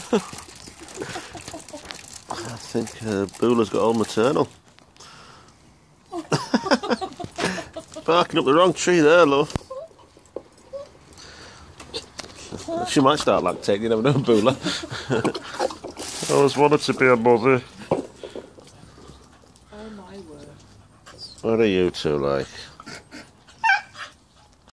I think Boolah's got all maternal. Barking up the wrong tree there, love. She might start lactating, you never know, Boolah. I always wanted to be a mother. Oh my word. What are you two like?